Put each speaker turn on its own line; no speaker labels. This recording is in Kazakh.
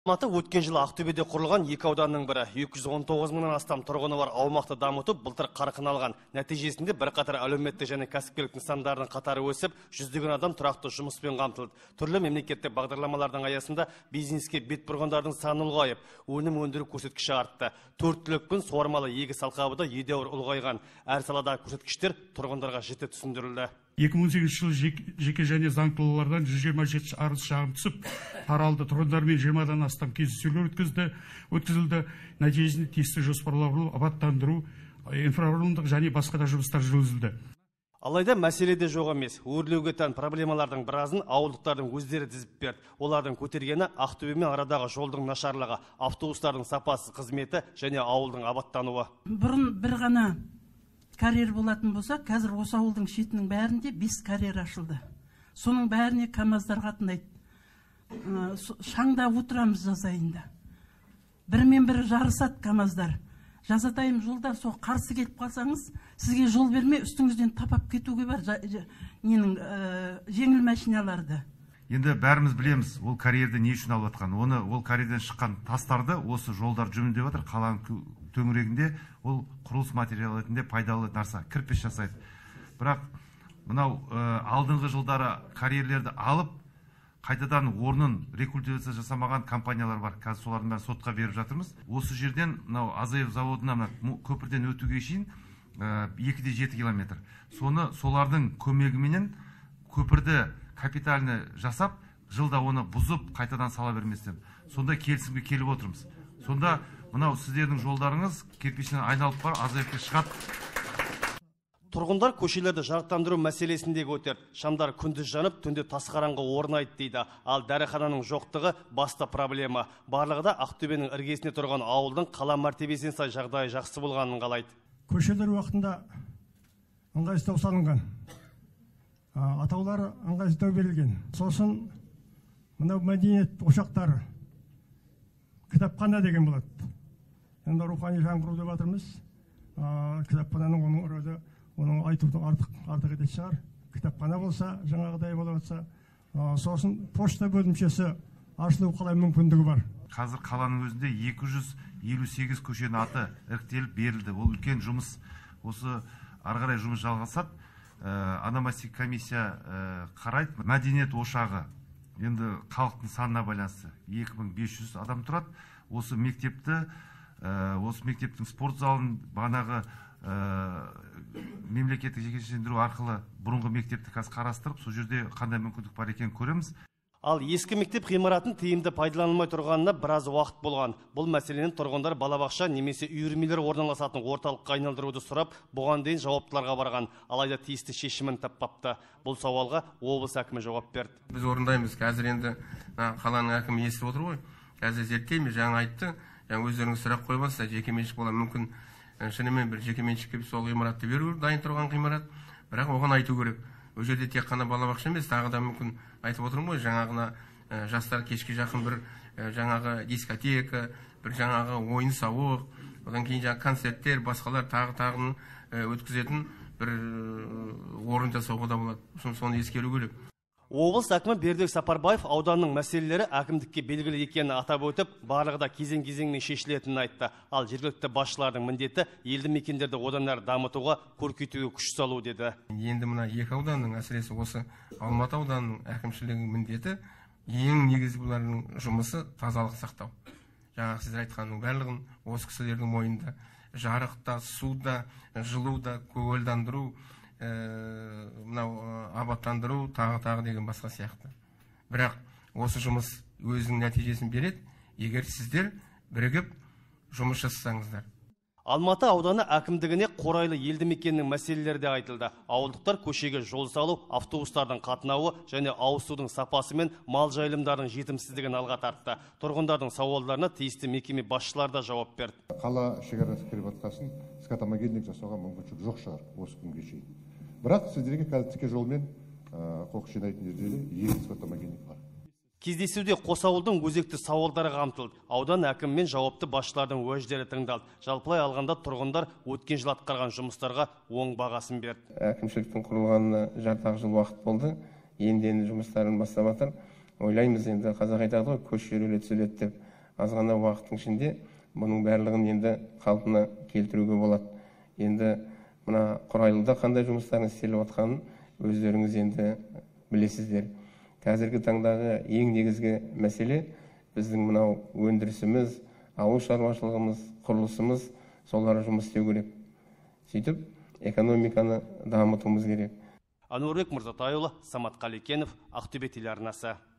Алматы өткен жылы Ақтөбеде құрылған екі ауданның бірі. 219 мыңнан астам тұрғыны бар аумақты дамытып, былтыр қарқын алған. Нәтижесінде бірқатар әлеуметтік және кәсіпкерлік нысандардың қатары өсіп, жүздеген адам тұрақты жұмыспен қамтылды. Түрлі мемлекеттік бағдарламалардың аясында бизнеске бет бұрғандардың саны ұлғайып, өнім өндіру көрсеткіші артты. Төрт түлік пен суармалы егіс алқабы да едәуір ұлғайған. Әр саладағы көрсеткіштер тұрғындарға жіті түсіндірілді.
2018 жылы жеке және заңды тұлғалардан 127 арыз шағым түсіп, таралды. Тұрғындармен 20-дан астам кездесулер өткізілді. Нәтижесінде тиісті жоспарлау, абаттандыру, инфрақұрылымдық және басқа да жұмыстар жүргізілді.
Алайда мәселе де жоқ емес. Өрлеуге тән проблемалардың біразын ауылдықтардың өздері тізіп берді. Олардың көтергені Ақтөбемен арадағы жолдың нашарлығы, автобустардың сапасыз қызметі және ауылдың абаттануы.
Бұрын бір ғана карьер болатын болса, қазір осы ауылдың шетінің бәрінде 5 карьер ашылды. Соның бәріне КАМАЗдар қатынайды. Шаңда отырамыз жаз айында. Бірімен бірі жарысады КАМАЗдар. Жазатайым жолда сол қарсы кетіп қалсаңыз, сізге жол бермей үстіңізден тапап кетуге бар жеңіл машиналарды.
Енді бәріміз білеміз, ол карьерді не үшін алып жатқан. Ол карьерден шыққан тастарды осы жолдар жөндеп жатыр. Қаланың төңірегінде ол құрылыс материалы ретінде пайдалы нәрсе, кірпіш жасайды. Бірақ мынау алдыңғы жылдары карьерлерді алып, қайтадан орнын рекультивация жасамаған компаниялар бар. Қазір солардың бәрін сотқа беріп жатырмыз. Осы жерден мынау Азаев заводына көпірден өтуге шейін 2,7 километр. Солардың көмегіменен көпірді капиталны жасап, жылда оны бұзып, қайтадан сала берместен. Сонда келісімге келіп отырмыз. Сонда мынау сіздердің жолдарыңыз кирпичтен айналып бар, Азаевке шығады.
Тұрғындар көшелерді жарықтандыру мәселесінде көтерді. Шамдар күндіз жанып, түнде тасқараңғы орнайды дейді. Ал дәріхананың жоқтығы басты проблема. Барлығы да Ақтөбенің іргесіне тұрған ауылдың қала мәртебесіне сай жағдайы жақсы болғанын қалайды.
Көшелер уақытында ыңғайсыздау салынған. Атаулары ыңғайсыздау берілген. Сосын мынау мәдениет ошақтары, кітапхана деген болады. Енді рухани жаңғыру деп жатырмыз. Кітапхананың оның рөлі, оның айтудың артық ететін шығар. Кітапхана болса, жаңағыдай болып жатса, сосын пошта бөлімшесі ашылу қалай мүмкіндігі бар.
Қазір қаланың өзінде 258 көшенің аты іріктеліп берілді. Ол үлкен жұмыс. Осы ары қарай жұмыс жалғасады. Аномастик комиссия қарайды. Мәдениет ошағы енді халықтың санына байланысты 2500 адам тұрады. Осы мектептің спорт залын бағанағы мемлекеттік жекешелендіру арқылы бұрынғы мектепті қазір қарастырып, сол жерде қандай мүмкіндік бар екенін көреміз.
Ал ескі мектеп ғимаратын тиімді пайдаланылмай тұрғанына біраз уақыт болған. Бұл мәселені тұрғындар балабақша немесе үйірмелер орналасатын орталыққа айналдыруды сұрап, бұған дейін жауаптыларға барған. Алайда тиісті шешімін таппапты. Бұл сауалға облыс әкімі жауап берді.
Біз орындаймыз. Қазір енді қаланың әкімі естіп отыр ғой. Қазір зерттейміз, жаңа айтты. Өздеріңіз сұрақ қоймаса, жекеменшік бола мүмкін. Шынымен бір жекеменшікке сол ғимаратты беру, дайын тұрған ғимарат. Бірақ оған айту керек. Ол жерде тек қана балабақша емес, тағы да мүмкін айтып отырмын ғой, жаңағына жастар кешке жақын бір жаңағы дискотека, бір жаңағы ойын сауық, одан кейін жаңағы концерттер, басқалар тағын өткізетін бір орын жасауға да болады. Соны ескеру керек.
Облыс әкімі Бердібек Сапарбаев ауданның мәселелері әкімдікке белгілі екенін атап өтіп, барлығы да кезең-кезеңмен шешілетінін айтты. Ал жергілікті басшылардың міндеті елді мекендерді одан әрі дамытуға, көркейтуге күш салу деді.
Енді мына екі ауданның, әсіресе осы Алматы ауданының әкімшілігінің міндеті ең негізгі бұлардың жұмысы тазалық сақтау. Жаңағы сіздер айтқанның барлығын осы кісілердің мойнында. Жарықта, суда, жылуда, көгалдандыру, мынау абаттандыру, тағы деген басқа сияқты. Бірақ осы жұмыс өзінің нәтижесін береді, егер сіздер бірігіп жұмыс жасасаңыздар.
Алматы ауданы әкімдігіне қорайлы елді мекеннің мәселелері де айтылды. Ауылдықтар көшеге жол салу, автобустардың қатынауы және ауыз судың сапасы мен мал жайылымдардың жетімсіздігін алға тартты. Тұрғындардың сауалдарына тиісті мекеме басшылары да жауап берді.
Қала шекарасы кіріп жатқасын скотомогильник жасауға мүмкіншілік жоқ шығар осы күнге шейін. Бірақ сіздерге қазір тіке жолмен қоқыс жинайтын жерде екі скотомогильник бар.
Кездесуде қос ауылдың өзекті сауалдары қамтылды. Аудан әкімі мен жауапты басшылардың уәждері тыңдалды. Жалпылай алғанда тұрғындар өткен жыл атқарған жұмыстарға оң бағасын берді.
Әкімшіліктің құрылғанына жарты жыл уақыт болды. Енді жұмыстарын бастап жатыр. Ойлаймыз, енді қазақ айтады ғой, көш жүрелі түзеледі деп. аз ғана уақыттың ішінде бұның барлығын енді қалпына келтіруге болады. Енді мына Құрайлыда қандай жұмыстарын істеліп жатқанын өздеріңіз енді білесіздер. Қазіргі таңдағы ең негізгі мәселе біздің мынау өндірісіміз, ауыл шаруашылығымыз, құрылысымыз, солар жұмыс істеу керек. Сөйтіп, экономиканы дамытуымыз керек.
Ануарбек Мырзатайұлы, Самат Қалекенов, Ақтөбе телеарнасы.